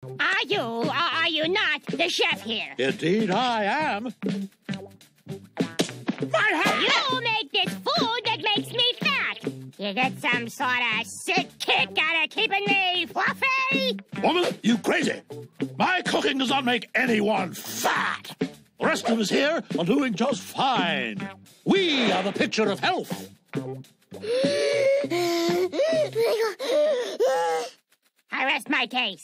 Are you not the chef here? Indeed, I am. My hat! You make this food that makes me fat. You get some sort of sick kick out of keeping me fluffy? Woman, you crazy. My cooking does not make anyone fat. The rest of us here are doing just fine. We are the picture of health. I rest my case.